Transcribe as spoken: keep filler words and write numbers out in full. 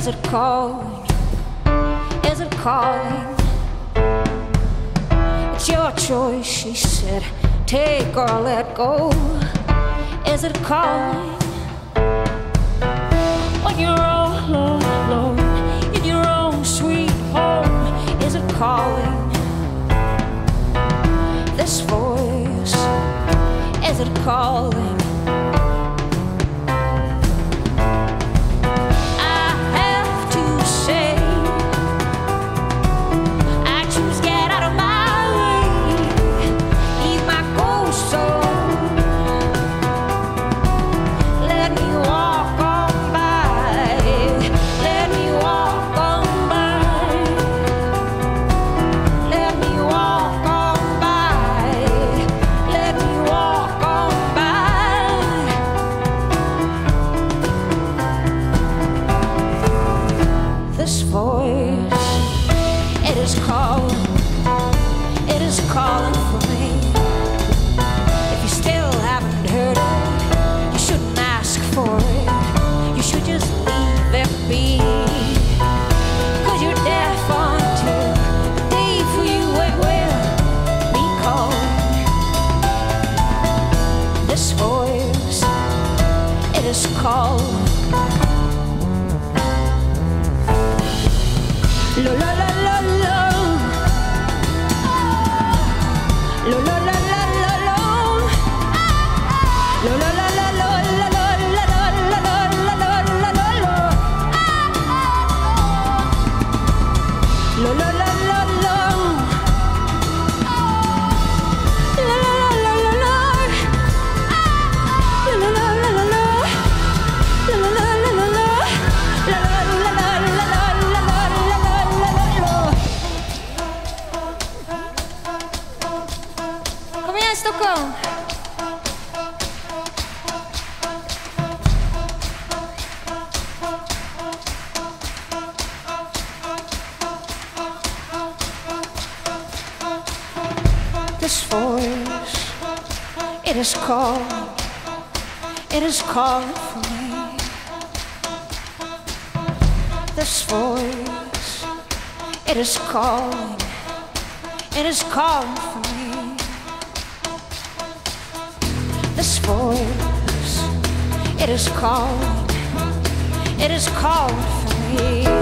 Is it calling? Is it calling? It's your choice, she said. Take or let go. Is it calling? When you're all alone in your own sweet home, is it calling? This voice, is it calling? I have to say, I choose get out of my way, leave my ghost alone. Let me walk on by, let me walk on by, let me walk on by, let me walk on by. This voice, it is calling, it is calling for me. If you still haven't heard it, you shouldn't ask for it. You should just leave it be. Cause you're deaf until the day for you it will be calling. This voice, it is calling. La la la la la. La la la la la la. La la la la la la la la la la la la la la. La la la la la. La la la la la la. La la la la la la. La la la la la la. La la la la la la la la. Kom igen Stockholm! This voice, it is calling, it is calling for me. This voice, it is calling, it is calling for me. This voice, it is calling, it is calling for me.